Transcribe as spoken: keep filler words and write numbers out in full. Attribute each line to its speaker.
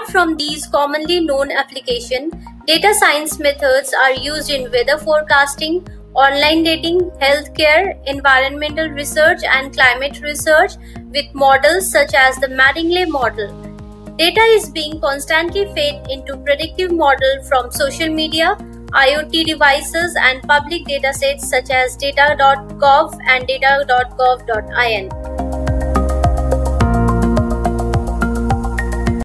Speaker 1: Apart from these commonly known applications, data science methods are used in weather forecasting, online dating, healthcare, environmental research, and climate research with models such as the Mattingly model. Data is being constantly fed into predictive models from social media, IoT devices, and public datasets such as data dot gov and data dot gov dot in.